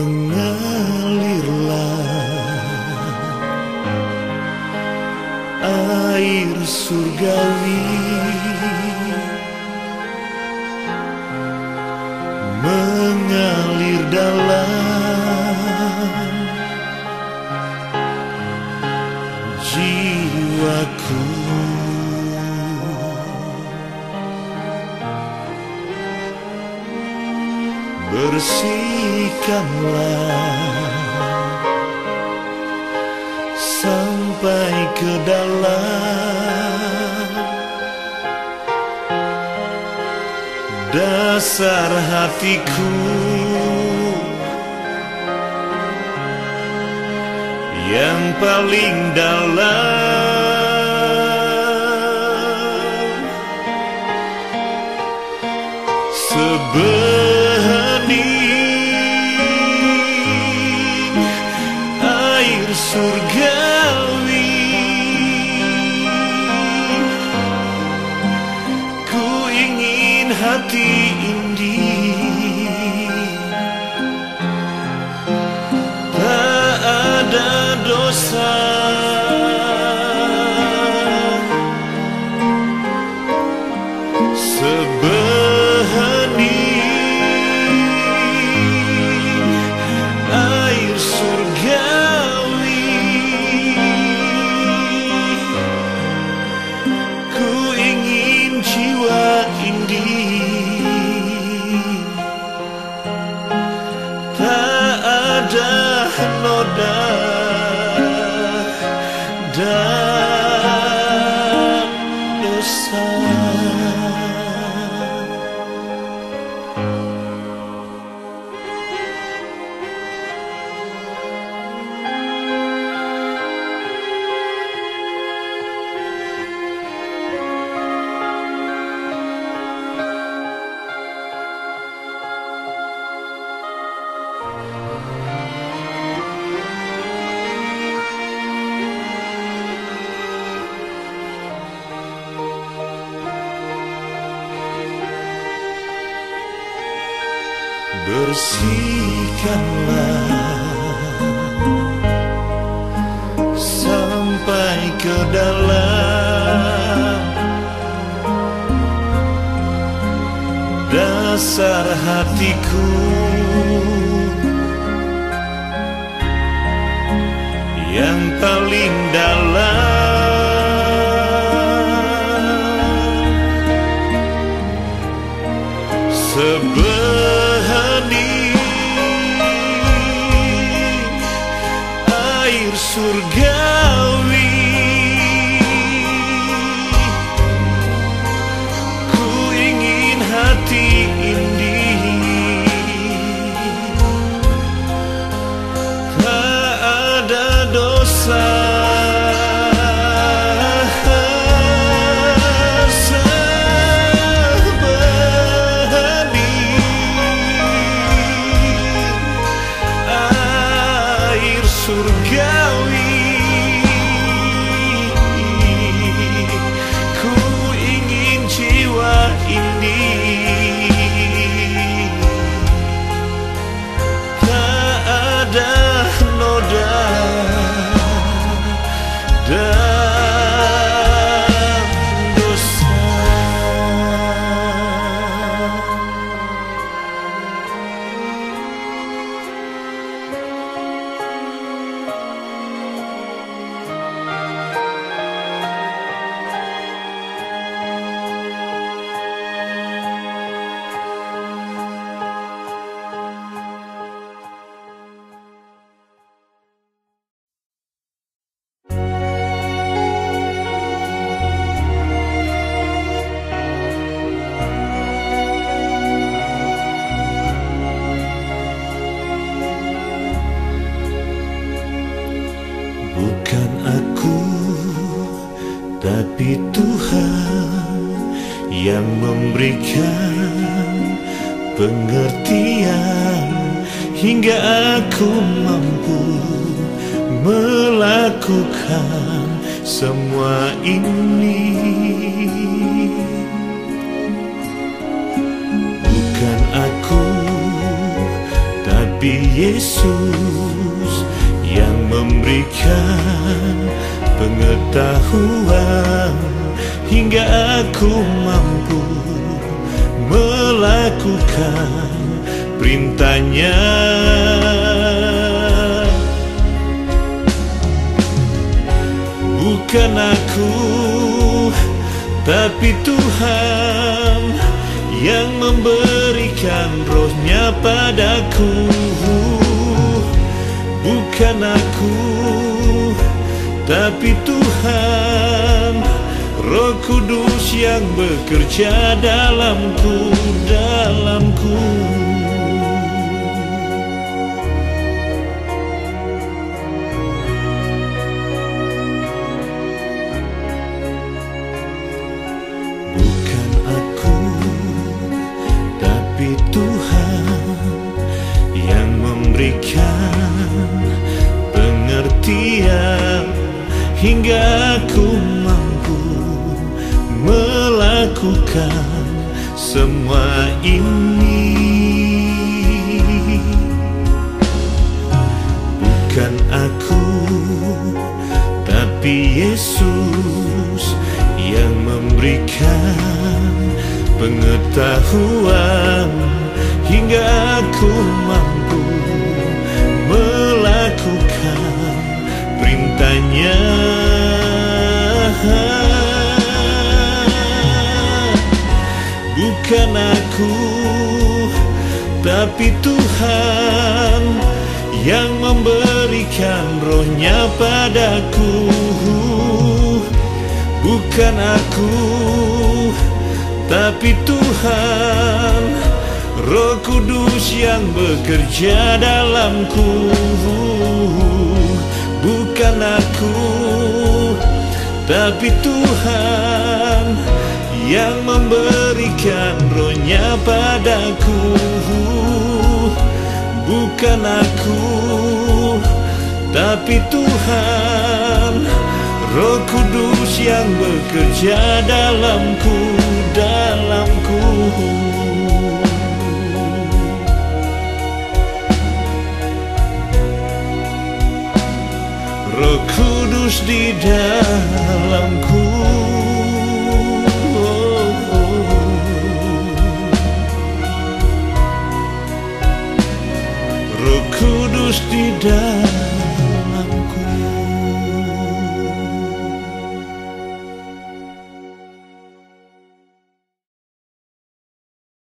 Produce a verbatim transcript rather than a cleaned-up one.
Mengalirlah air surgawi, mengalir dalam jiwaku. Bersihkanlah sampai ke dalam dasar hatiku, yang paling dalam. Sebening air surgawi, ku ingin hati ini tak ada dosa. Noda dan dosa. Bersihkanlah sampai ke dalam dasar hatiku, yang paling dalam. Sebening air surgawi, ku ingin hati ini tak ada dosa. Surgawi, ku ingin jiwa ini tak ada noda dan dosa. Bukan aku, tapi Tuhan yang memberikan pengertian hingga aku mampu melakukan semua ini. Bukan aku, tapi tapi Yesus yang memberikan pengetahuan hingga aku mampu melakukan perintahnya. Bukan aku, tapi Tuhan yang memberikan Roh-Nya padaku. Bukan aku, tapi Tuhan, Roh Kudus yang bekerja dalamku, dalamku. Bukan aku, tapi Tuhan yang memberikan pengertian hingga aku mampu melakukan semua ini. Bukan aku, tapi Yesus yang memberikan pengetahuan hingga aku mampu melakukan perintahnya. Bukan aku, tapi Tuhan yang memberikan Roh-Nya padaku. Bukan aku, tapi Tuhan, Roh Kudus yang bekerja dalamku. Bukan aku, tapi Tuhan yang memberikan Roh-Nya padaku. Bukan aku, tapi Tuhan, Roh Kudus yang bekerja dalamku, dalamku. Roh Kudus di dalamku. Roh Kudus di dalamku.